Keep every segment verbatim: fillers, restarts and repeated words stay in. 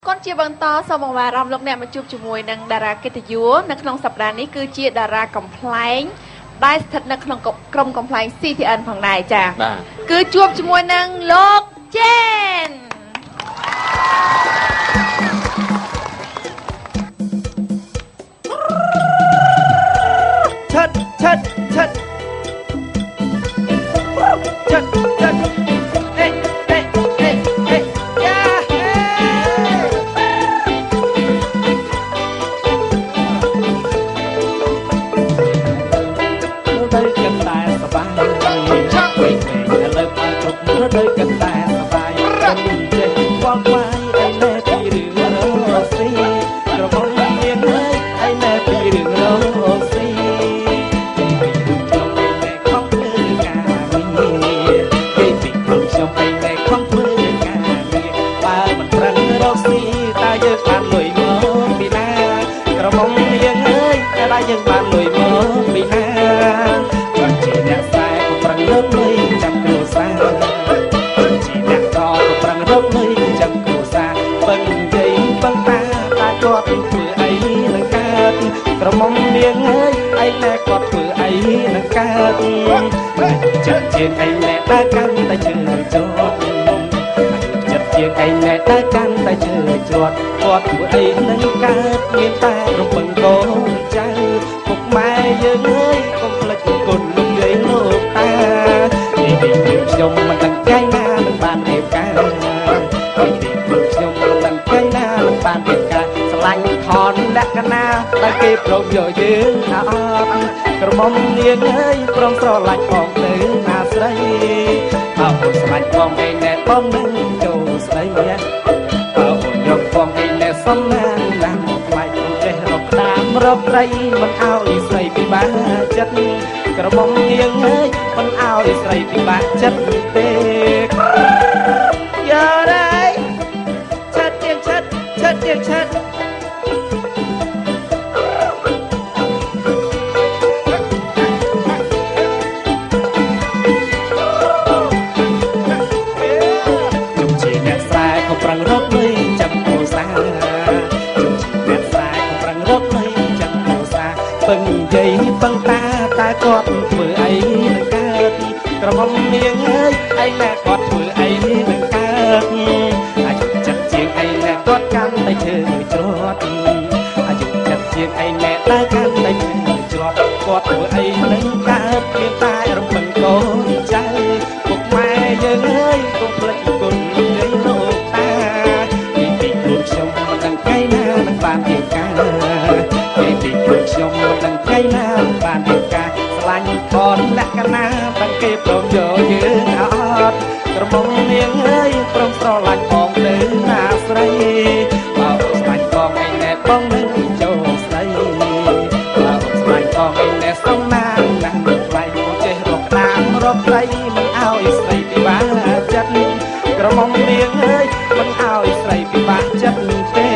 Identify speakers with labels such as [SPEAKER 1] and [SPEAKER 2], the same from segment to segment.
[SPEAKER 1] con chia bằng to sau một vài rong lúc này mà chụp chụp mùi nâng đà ra cái từ dúa nâng trong sập đànนี้คือchia đà ra complainได้thật nâng trongกรม complain ซี ที เอ็น ฝั่งไหนจ้ะคือชวบชมวยนางโลกเจน
[SPEAKER 2] ชัดชัดชัดชัดชัดเอ๊ะเอ๊ะเอ๊ะเอ๊ะยาเฮ้ได้กันแต่สบายไม่ไม่จะเลิกมาจบได้กันแต่สบายเจ็บความหมายไอ้แม่พี่หรือเราสิกระบอกเลี้ยงเลยไอ้แม่พี่หรือเราสิได้ยังบานลอยมือปีหน้าก่อนจีเนี่ยสายก็ปรังเริ่มเลยจำกลัวซาก่อนจีเนี่ยรอก็ปรังเริ่มเลยจำกลัวซาเบิ่งใจเบิ่งตาตาก็เป็นฝือไอ้นังกาดกระมองเลี้ยงเอ้ยไอ้แม่ก็ฝือไอ้นังกาดเจอเจียงไอ้แม่ตากันแต่เจอจอดเจ็บเจียงไอ้แม่ตากันแต่เจอจอดกอดฝือไอ้นังกาดเงียบตารบเบิ่งโกใจphục mai dương ơi con lịch cồn lúc dưới nước ta đi tìm đường sông mình đằng cây na mình bàn đẹp ca đi tìm đường sông mình đằng cây na mình bàn đẹp ca lạnh thòn đã ca na ta kịp rồi giờ dương hạtกระมอมเลี้ยงเอ้ยพร้อมสลายของเนื้อนาใสเอาสลายของไอ้แน่ป้องนั่งโจใสเอายกของไอ้แน่ซ้ำนั่งนั่งไล่ของเจ้าตามรบไรมันเอาอีใส่ปีบ้าจัดกระมอมเลี้ยงเอ้ยมันเอาอีใส่ปีบ้าจัดเด็กอย่าได้ชัดเจียงชัดชัดเจียงชัดปรังรบเลยจำโกซาจุดแม่สายปรังรบเลยจำโกซาเบิ่งใหญ่เบิ่งตาตากอดมือไอ้หนึ่งกาดกระมอมเลี้ยงเอ้ยไอ้แม่กอดมือไอ้หนึ่งกาดอายุจัดเจียงไอ้แม่กอดกันได้เชิญจรวดอายุจัดเจียงไอ้แม่ได้กันได้เชิญจรวดกอดมือไอ้หนึ่งกาดเลี้ยงตายรำเบิ่งโกใจพวกแม่ยังเอ้ยก็เปล่ากุนเลยโลกបានទៀងកាពេលពីព្រឹកខ្ញុំមិនដឹងថ្ងៃណាបានទៀងកាស្លាញ់ខនលក្ខណៈតាំងគេព្រមយកយើងអត់ក្រមុំនាងអើយព្រមស្រឡាញ់បងទៅណាស្រីបើស្លាញ់បងឯណែបងនឹងចូលស្រីបើស្លាញ់បងឯណែសំណាងណាស់មិនថ្លៃចេះរកតាមរកស្រីមិនឲ្យស្រីពិបាកចិត្តក្រមុំនាងអើយមិនឲ្យស្រីពិបាកចិត្តទេ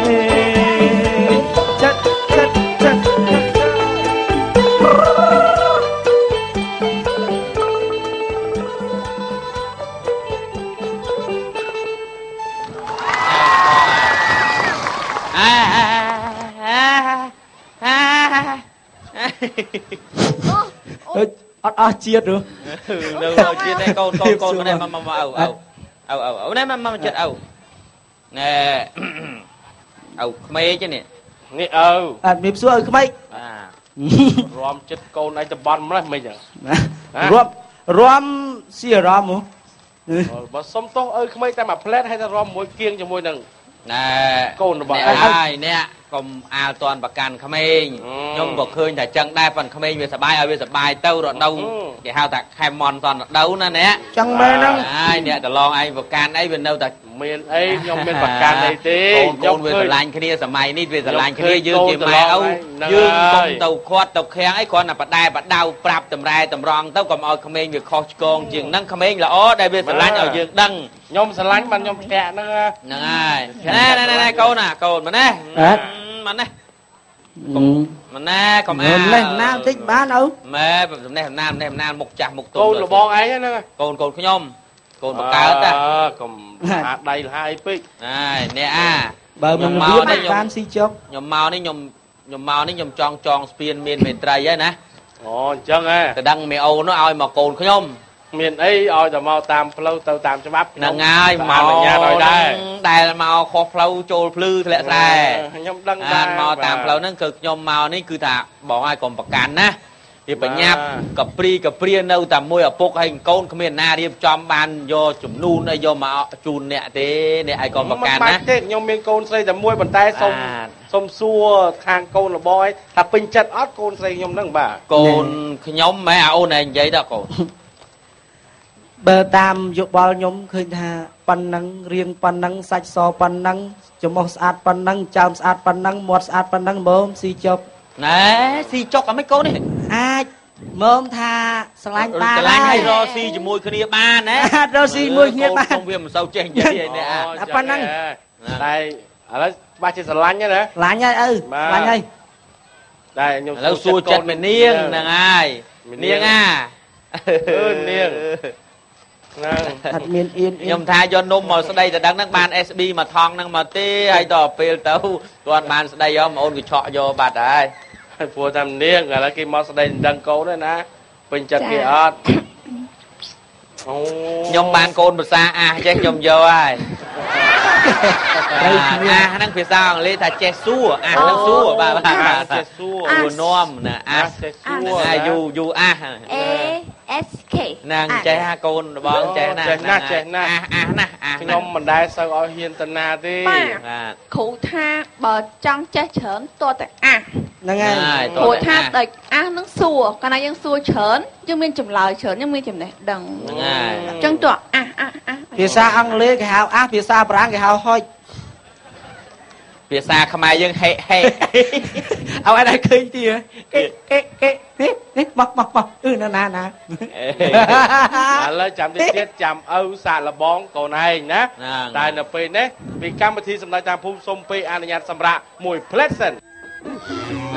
[SPEAKER 2] អត់អស់ជាតិហ៎នៅអស់ជាតិនេះកូនកូនកូននេះមកមកអៅអៅអៅអៅអៅនេះមកមកចិត្តអៅណែអៅក្មេកនេះនេះអៅអត់មានសួរអៅក្មេកបាទរំចិត្តកូនឯងតំបន់ម្លេះមិនចឹងរំរំស៊ីអារម្មណ៍បើសុំទោសអើក្មេកតែមួយផ្លែតហើយតែរំមួយគៀងជាមួយនឹងណែកូនរបស់ឯងហើយអ្នកកុំអាលតនប្រកាន់ក្មេងខ្ញុំក៏ឃើញតែចឹងដែរប៉ុន្តែក្មេងវាសបាយឲ្យវាសបាយទៅរដូវគេហៅថាខែមន់តនរដូវណាអ្នកចឹងមែនហ្នឹងហើយអ្នកតឡងឯងប្រកាន់អីវានៅតែមានអីខ្ញុំមានប្រកាន់អីទេខ្ញុំវាស្រឡាញ់គ្នាសម័យនេះវាស្រឡាញ់គ្នាយើងជាម៉ែឪយើងកុំទៅខាត់ទៅខាំងអីគ្រាន់តែបដែបដៅប្រាប់តម្រែតម្រង់ទៅកុំឲ្យក្មេងវាខុសឆ្គងជាងហ្នឹងក្មេងល្អដែលវាស្រឡាញ់ឲ្យយើងដឹងខ្ញុំស្រឡាញ់បានខ្ញុំធ្លាក់ហ្នឹងហ្នឹងហើយណែណែណែកូនណាកូនមកណែមកណែមកណែកុំអាលនេះណាតិចបានឪម៉ែសំនេះសំណាននេះសំណានមុខចាស់មុខទុំកូនលបងឯងហ្នឹងកូនកូនខ្ញុំកូនបកើតណាកុំហាដៃលហាយពេកហើយអ្នកអាបើមិនវាបានស៊ីចុក
[SPEAKER 3] ខ្ញុំមកនេះខ្ញុំខ្ញុំមកនេះខ្ញុំចង់ចងស្ពានមានមេត្រីហ្នឹងណា
[SPEAKER 4] អូអញ្ចឹងហ៎
[SPEAKER 3] តែដឹងមេអូននោះឲ្យមកកូនខ្ញុំ
[SPEAKER 4] មានអីឲ្យតែមកតាមផ្លូវទៅតាមច្បាប់
[SPEAKER 3] ហ្នឹងហើយមកអនុញ្ញាតឲ្យដែរដែលមកខុសផ្លូវចូលភ្លឺធ្លាក់ស្រែ
[SPEAKER 4] ខ្ញុំដឹងដែរ
[SPEAKER 3] មកតាមផ្លូវហ្នឹងគឺខ្ញុំមកនេះគឺថាបងឲ្យកុំប្រកាន់ណាវាបញ្ញាប់កព្រីកព្រានៅតែមួយឪពុកហើយកូនគ្មានណារៀបចំបានយកចំនួនអីយកមកជូនអ្នកទេអ្នកឲ្យកុំប្រកាន់ណា
[SPEAKER 4] ទេខ្ញុំមានកូនស្រីតែមួយប៉ុន្តែសុំសុំសួរខាងកូនរបរឲ្យថាពេញចិត្តអត់កូនស្រីខ្ញុំហ្នឹងបាទ
[SPEAKER 3] កូនខ្ញុំម៉ែអាអូនឯងនិយាយដល់កូន
[SPEAKER 2] បើតាមយោបល់ខ្ញុំឃើញថាប៉ុណ្ណឹងរៀងប៉ុណ្ណឹងសាច់សប៉ុណ្ណឹងច្រមុះស្អាតប៉ុណ្ណឹងចើមស្អាតប៉ុណ្ណឹងមាត់ស្អាតប៉ុណ្ណឹងមើមស៊ីចុក
[SPEAKER 3] ណែស៊ីចុកអីមិនកូននេះ
[SPEAKER 2] អាចមើមថាស្រឡាញ់បាន
[SPEAKER 3] ស្រឡាញ់ឲ្យរកស៊ីជាមួយគ្នាបានណា
[SPEAKER 2] អាចរកស៊ីជាមួយគ្នាបាន
[SPEAKER 3] ខ្ញុំវាមិនសូវចេះនិយាយឯនេះ
[SPEAKER 2] អាប៉ុណ្ណឹង
[SPEAKER 4] តែឥឡូវបាច់ជាស្រឡាញ់ហ្នឹងណា
[SPEAKER 2] ស្រឡាញ់ហើយឪស្រឡាញ់ហើយ
[SPEAKER 4] តែខ្ញុំ
[SPEAKER 3] ឥឡូវសួរចិត្តមេនាងហ្នឹងហើយនាងអា
[SPEAKER 4] អឺនាង
[SPEAKER 2] ហ្នឹងអត់មានអៀន
[SPEAKER 3] ខ្ញុំថាយកនំមកស្ដីតែដឹងហ្នឹងបាន เอส บี មកថងហ្នឹងមកទេហើយដល់ពេលទៅគាត់បានស្ដីយកមកអូនក៏ឆក់យកបាត់ហើយ
[SPEAKER 4] ហើយព្រោះតាមនាងឥឡូវគេមកស្ដីដឹងកូនណាពេញចិត្តគេអត់
[SPEAKER 3] អូខ្ញុំបានកូនភាសាអាចេះខ្ញុំយកហើយអាហ្នឹងភាសាអង់គ្លេសថាចេះសួរអាហ្នឹងសួរបាទបាទ
[SPEAKER 4] ចេះសួរ
[SPEAKER 3] យូនោមណាអា
[SPEAKER 4] ចេះសួរ
[SPEAKER 3] ណាយូយូអា
[SPEAKER 1] A S K
[SPEAKER 3] ហ្នឹងចេះហាកូនរបស់ចេះណា
[SPEAKER 4] ចេះណាចេះណា
[SPEAKER 3] អាអាណាអា
[SPEAKER 4] ខ្ញុំមិនដែលសូវឲ្យហ៊ានតាណាទេ
[SPEAKER 1] បាទគ្រូថាបើចង់ចេះច្រើនតតែអា
[SPEAKER 2] ហ្នឹងហើយ
[SPEAKER 1] គ្រូថាដូចអាហ្នឹងសួរកាលណាយើងសួរច្រើនយើងមានចម្លើយច្រើនយើងមានចំណេះដឹង
[SPEAKER 3] ហ្នឹងហើយ
[SPEAKER 1] អញ្ចឹងតអាអាអា
[SPEAKER 2] ភាសាអង់គ្លេសគេហៅអាភាសាបារាំងគេហៅហុច
[SPEAKER 3] ភាសាខ្មែរយើងហេហេ
[SPEAKER 2] เอาอะไรឃើញទីគេគេគេនេះនេះមកមកមកអឺណាណាណា
[SPEAKER 4] ឥឡូវចាំតិចទៀតចាំឪសាកលបងកូនឯងណាតែនៅពេលនេះពីកម្មវិធីសម្ដេចតាមភូមិសុំពេលអនុញ្ញាតសម្រាប់មួយ Pleasant